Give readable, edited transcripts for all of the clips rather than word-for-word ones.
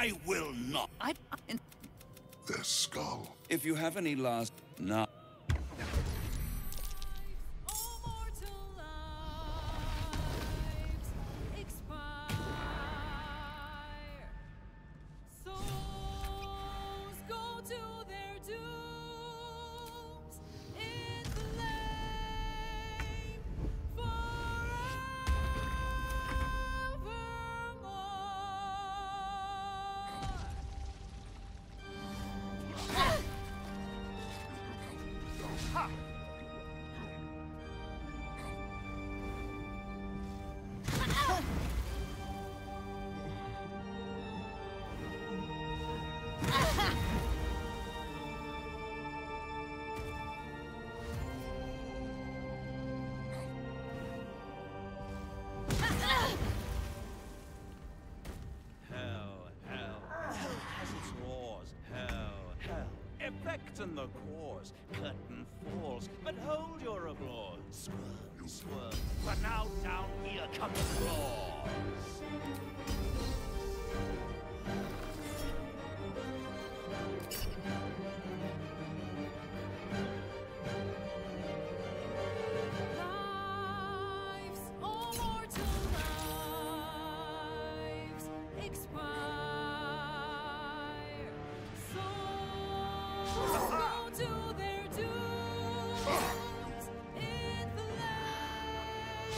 I will not. Their skull. If you have any last... No. In the cause, curtain falls, but hold your applause. Swerve, swerve, but now down here come the claws. Lives, all mortal lives, expire. To their dooms in the land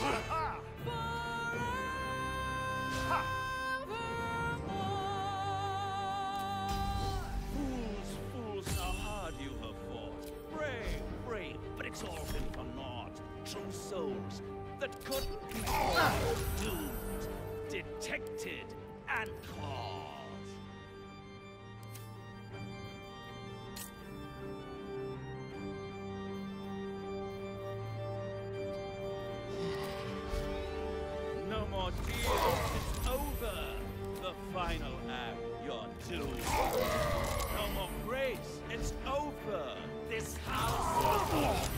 forevermore. Fools, how hard you have fought. Brave, brave, but it's all been for naught. True souls that couldn't be doomed, detected, and caught. No more tears, it's over. The final act, you're doomed. No more grace, it's over. This house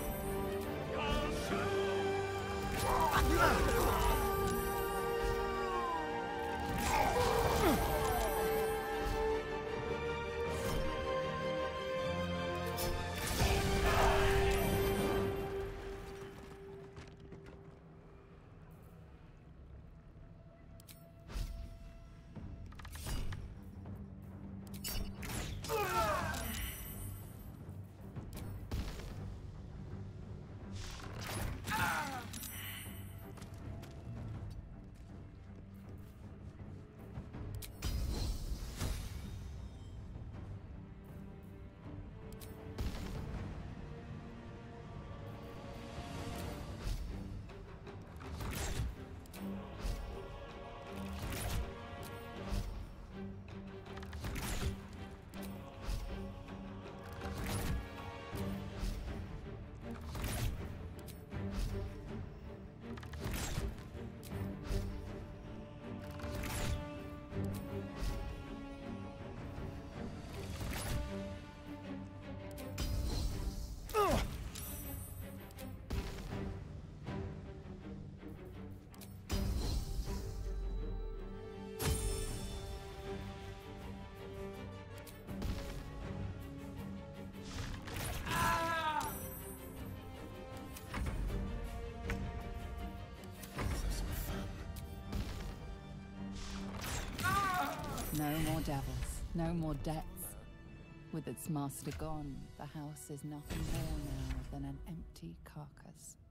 No more devils, no more debts. With its master gone, the house is nothing more now than an empty carcass.